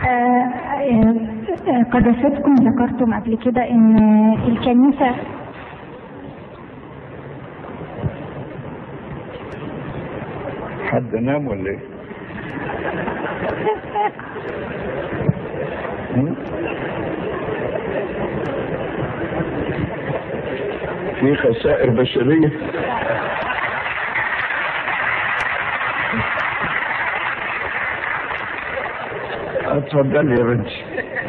قداستكم ذكرتم قبل كده ان الكنيسة حد نام ولا ايه؟ في خسائر بشرية. اتفضل يا بنتي.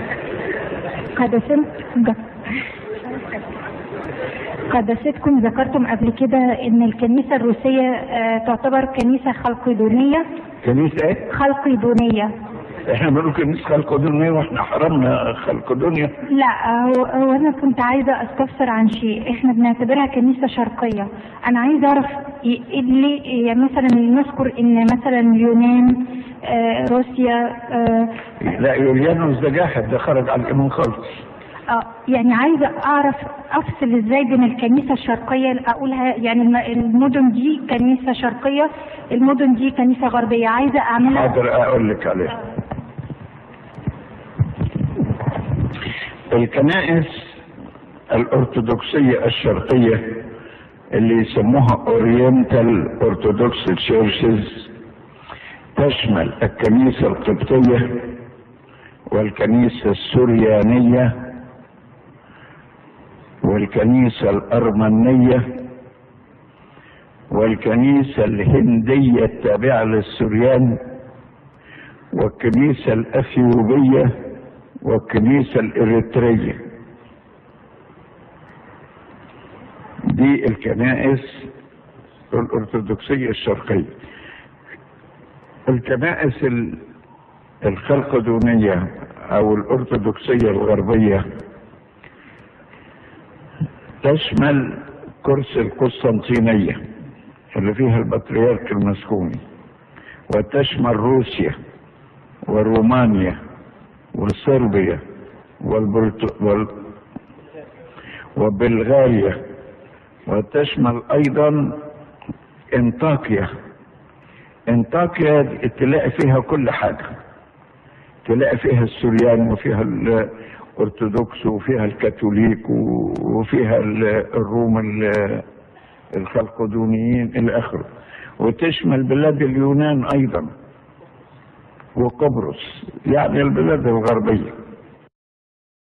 قداستكم ذكرتم قبل كده ان الكنيسة الروسية تعتبر كنيسة خلقدونية. كنيسة ايه؟ خلقدونية. احنا بنقول كنيسة خلقدونية واحنا حرمنا خلقدونيا؟ لا، هو انا كنت عايزة استفسر عن شيء. احنا بنعتبرها كنيسة شرقية. انا عايزة اعرف اللي يعني مثلا نذكر ان مثلا اليونان، روسيا. لا، يوليانوس ده جاحد، ده خرج على الايمان خالص. يعني عايزة اعرف افصل ازاي بين الكنيسة الشرقية، اقولها يعني المدن دي كنيسة شرقية، المدن دي كنيسة غربية. عايزة اعملها. حاضر اقول لك عليها. الكنائس الارثوذكسية الشرقية اللي يسموها اورينتال ارثوذكس تشيرشز تشمل الكنيسة القبطية والكنيسة السريانية والكنيسة الأرمنية والكنيسة الهندية التابعة للسريان والكنيسة الأثيوبية والكنيسة الإريترية. دي الكنائس الأرثوذكسية الشرقية. الكنائس الخلقدونية أو الأرثوذكسية الغربية تشمل كرسي القسطنطينية اللي فيها البطريرك المسكوني، وتشمل روسيا ورومانيا وصربيا وبلغاريا، وتشمل أيضا انطاكيا. انطاكيا تلاقي فيها كل حاجة، تلاقي فيها السريان وفيها الأرثوذكس وفيها الكاثوليك وفيها الروم الخلقدونيين إلى آخره، وتشمل بلاد اليونان أيضا وقبرص، يعني البلاد الغربية.